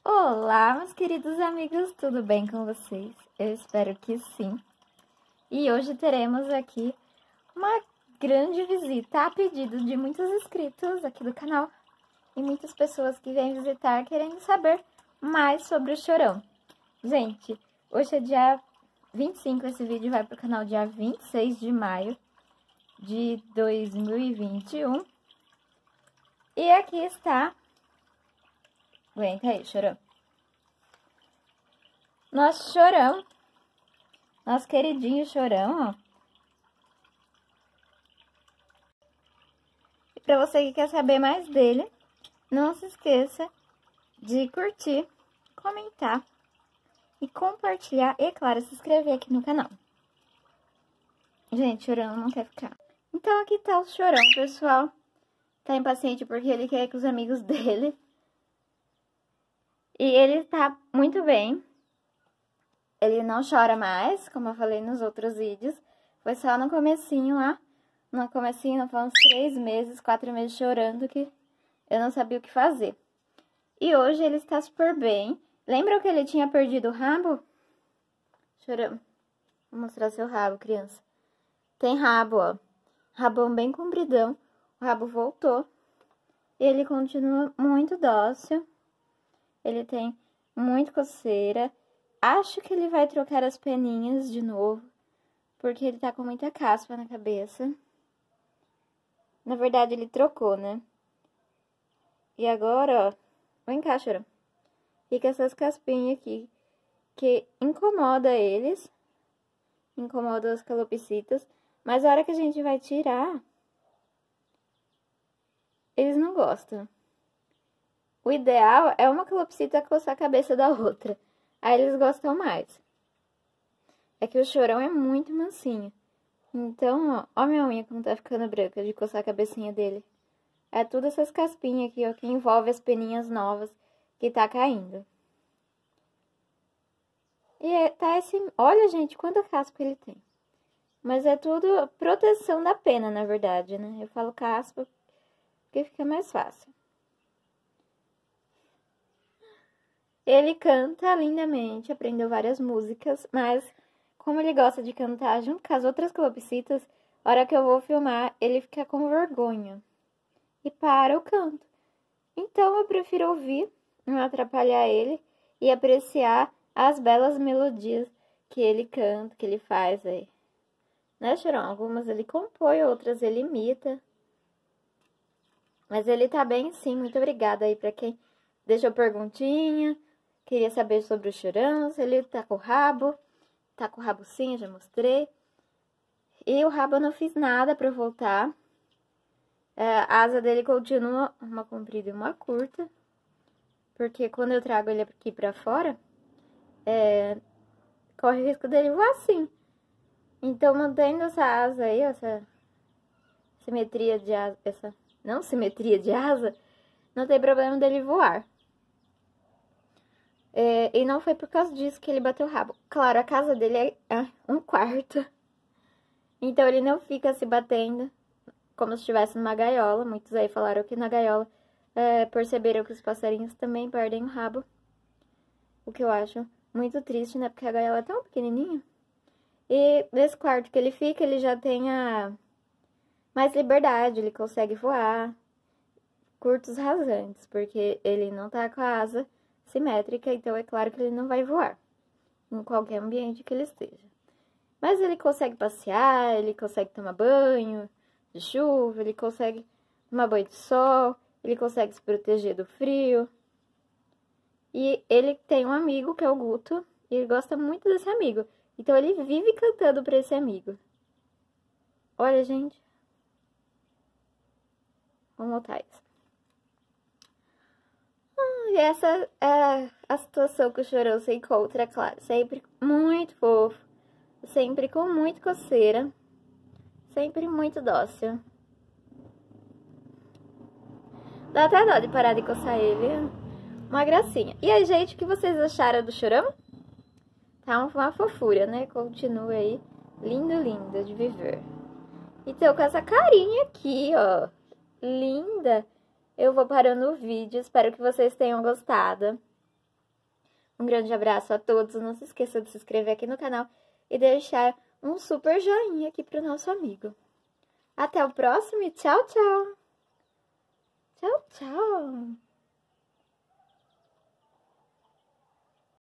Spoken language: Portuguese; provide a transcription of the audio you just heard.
Olá, meus queridos amigos, tudo bem com vocês? Eu espero que sim. E hoje teremos aqui uma grande visita a pedido de muitos inscritos aqui do canal e muitas pessoas que vêm visitar querendo saber mais sobre o Chorão. Gente, hoje é dia 25, esse vídeo vai pro canal dia 26 de maio de 2021. E aqui está... Aguenta aí, Chorão. Nosso Chorão. Nosso queridinho Chorão, ó. E pra você que quer saber mais dele, não se esqueça de curtir, comentar e compartilhar. E, claro, se inscrever aqui no canal. Gente, Chorão não quer ficar. Então, aqui tá o Chorão, pessoal. Tá impaciente porque ele quer ir com os amigos dele. E ele tá muito bem. Ele não chora mais, como eu falei nos outros vídeos. Foi só no comecinho lá. No comecinho, foi uns 3 meses, 4 meses chorando que eu não sabia o que fazer. E hoje ele está super bem. Lembra que ele tinha perdido o rabo? Chorão. Vou mostrar seu rabo, criança. Tem rabo, ó. Rabão bem compridão. O rabo voltou. Ele continua muito dócil. Ele tem muito coceira. Acho que ele vai trocar as peninhas de novo, porque ele tá com muita caspa na cabeça. Na verdade, ele trocou, né? E agora, ó, vem cá, Chorão. Fica essas caspinhas aqui, que incomoda eles, incomoda os calopsitas, mas a hora que a gente vai tirar, eles não gostam. O ideal é uma calopsita coçar a cabeça da outra. Aí eles gostam mais. É que o Chorão é muito mansinho. Então, ó minha unha como tá ficando branca de coçar a cabecinha dele. É tudo essas caspinhas aqui, ó, que envolve as peninhas novas que tá caindo. E tá esse... Olha, gente, quanta caspa ele tem. Mas é tudo proteção da pena, na verdade, né? Eu falo caspa porque fica mais fácil. Ele canta lindamente, aprendeu várias músicas, mas como ele gosta de cantar junto com as outras calopsitas, a hora que eu vou filmar, ele fica com vergonha e para o canto. Então eu prefiro ouvir, não atrapalhar ele e apreciar as belas melodias que ele canta, que ele faz aí. Né, Chorão? Algumas ele compõe, outras ele imita. Mas ele tá bem sim, muito obrigada aí pra quem deixou perguntinha. Queria saber sobre o Chorão, se ele tá com o rabo. Tá com o rabo sim, eu já mostrei. E o rabo eu não fiz nada pra voltar. A asa dele continua uma comprida e uma curta. Porque quando eu trago ele aqui pra fora, corre o risco dele voar assim. Então, mantendo essa asa aí, essa simetria de asa, essa não simetria de asa, não tem problema dele voar. E não foi por causa disso que ele bateu o rabo. Claro, a casa dele é um quarto. Então, ele não fica se batendo como se estivesse numa gaiola. Muitos aí falaram que na gaiola perceberam que os passarinhos também perdem o rabo. O que eu acho muito triste, né? Porque a gaiola é tão pequenininha. E nesse quarto que ele fica, ele já tem mais liberdade. Ele consegue voar curtos rasantes, porque ele não tá com a asa simétrica, então é claro que ele não vai voar em qualquer ambiente que ele esteja. Mas ele consegue passear, ele consegue tomar banho de chuva, ele consegue tomar banho de sol, ele consegue se proteger do frio. E ele tem um amigo que é o Guto, e ele gosta muito desse amigo. Então ele vive cantando pra esse amigo. Olha, gente. Vamos voltar isso. E essa é a situação que o Chorão se encontra, claro. Sempre muito fofo. Sempre com muita coceira. Sempre muito dócil. Dá até dó de parar de coçar ele. Uma gracinha. E aí, gente, o que vocês acharam do Chorão? Tá uma fofura, né? Continua aí. Lindo, lindo de viver. Então, com essa carinha aqui, ó. Linda. Eu vou parando o vídeo, espero que vocês tenham gostado. Um grande abraço a todos. Não se esqueça de se inscrever aqui no canal e deixar um super joinha aqui pro nosso amigo. Até o próximo e tchau, tchau! Tchau, tchau!